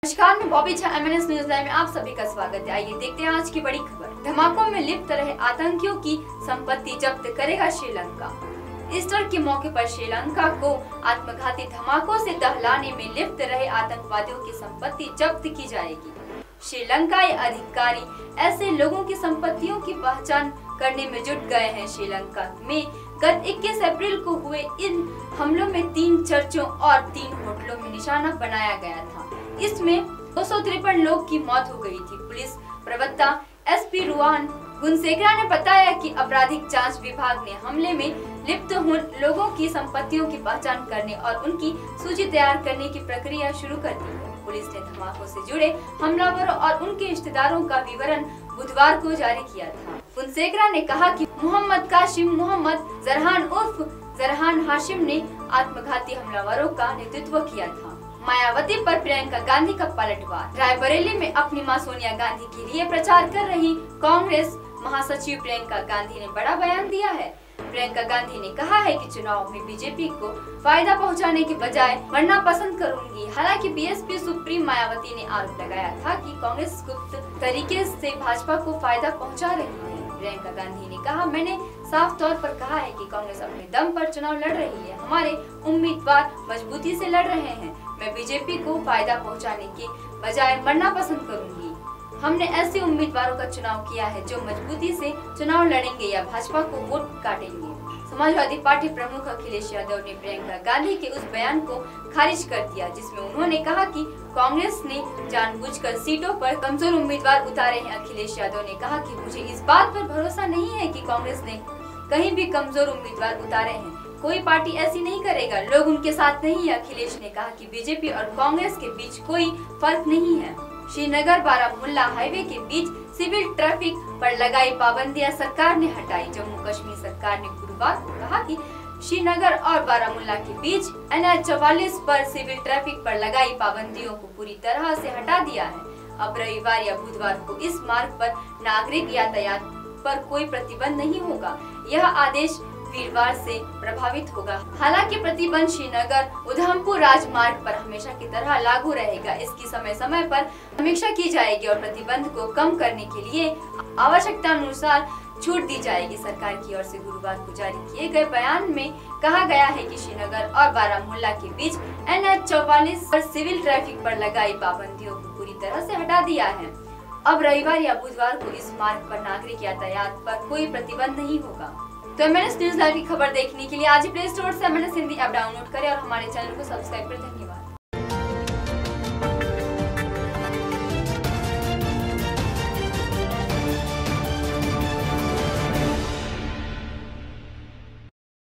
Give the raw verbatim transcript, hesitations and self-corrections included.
नमस्कार, मैं Bobby Jha M N S news live में आप सभी का स्वागत है। आइए देखते हैं आज की बड़ी खबर। धमाकों में लिप्त रहे आतंकियों की संपत्ति जब्त करेगा श्रीलंका। ईस्टर के मौके पर श्रीलंका को आत्मघाती धमाकों से दहलाने में लिप्त रहे आतंकवादियों की संपत्ति जब्त की जाएगी। श्रीलंकाई अधिकारी ऐसे लोगों की संपत्तियों की पहचान करने में जुट गए हैं। श्रीलंका में गत इक्कीस अप्रैल को हुए इन हमलों में तीन चर्चों और तीन होटलों में निशाना बनाया गया था। इसमें दो सौ तिरपन लोग की मौत हो गई थी। पुलिस प्रवक्ता एस पी रुआन गुनसेकरा ने बताया कि आपराधिक जांच विभाग ने हमले में लिप्त लोगों की संपत्तियों की पहचान करने और उनकी सूची तैयार करने की प्रक्रिया शुरू कर दी है। पुलिस ने धमाकों से जुड़े हमलावरों और उनके रिश्तेदारों का विवरण बुधवार को जारी किया था। गुनसेकरा ने कहा कि मोहम्मद कासिम मोहम्मद जरहान उर्फ जरहान हाशिम ने आत्मघाती हमलावरों का नेतृत्व किया था। मायावती पर प्रियंका गांधी का पलटवार। रायबरेली में अपनी मां सोनिया गांधी के लिए प्रचार कर रही कांग्रेस महासचिव प्रियंका गांधी ने बड़ा बयान दिया है। प्रियंका गांधी ने कहा है कि चुनाव में बीजेपी को फायदा पहुंचाने के बजाय मरना पसंद करूंगी। हालांकि B S P supremo Mayawati ने आरोप लगाया था कि कांग्रेस गुप्त तरीके से भाजपा को फायदा पहुंचा रही है। प्रियंका गांधी ने कहा, मैंने साफ तौर पर कहा है कि कांग्रेस अपने दम पर चुनाव लड़ रही है। हमारे उम्मीदवार मजबूती से लड़ रहे हैं। मैं बीजेपी को फायदा पहुंचाने के बजाय मरना पसंद करूंगी। हमने ऐसे उम्मीदवारों का चुनाव किया है जो मजबूती से चुनाव लड़ेंगे या भाजपा को वोट काटेंगे। समाजवादी पार्टी प्रमुख अखिलेश यादव ने प्रियंका गांधी के उस बयान को खारिज कर दिया जिसमें उन्होंने कहा कि कांग्रेस ने जानबूझकर सीटों पर कमजोर उम्मीदवार उतारे हैं। अखिलेश यादव ने कहा कि मुझे इस बात पर भरोसा नहीं है कि कांग्रेस ने कहीं भी कमजोर उम्मीदवार उतारे हैं। कोई पार्टी ऐसी नहीं करेगा, लोग उनके साथ नहीं है। अखिलेश ने कहा कि बीजेपी और कांग्रेस के बीच कोई फर्क नहीं है। श्रीनगर बारामुल्ला हाईवे के बीच सिविल ट्रैफिक पर लगाई पाबंदियां सरकार ने हटाई। जम्मू कश्मीर सरकार ने गुरुवार को कहा कि श्रीनगर और बारामुल्ला के बीच एन एच चौवालीस पर सिविल ट्रैफिक पर लगाई पाबंदियों को पूरी तरह से हटा दिया है। अब रविवार या बुधवार को इस मार्ग पर नागरिक यातायात पर कोई प्रतिबंध नहीं होगा। यह आदेश वीरवार से प्रभावित होगा। हालांकि प्रतिबंध श्रीनगर उधमपुर राजमार्ग पर हमेशा की तरह लागू रहेगा। इसकी समय समय पर समीक्षा की जाएगी और प्रतिबंध को कम करने के लिए आवश्यकता अनुसार छूट दी जाएगी। सरकार की ओर से गुरुवार को जारी किए गए बयान में कहा गया है कि श्रीनगर और बारामुल्ला के बीच एन एच चौवालीस पर सिविल ट्रैफिक पर लगाई पाबंदियों को पूरी तरह से हटा दिया है। अब रविवार या बुधवार को इस मार्ग पर नागरिक यातायात पर कोई प्रतिबंध नहीं होगा। तो M N S news live की खबर देखने के लिए आज ही प्ले स्टोर से M N S Hindi app download करें और हमारे चैनल को सब्सक्राइब करें। धन्यवाद।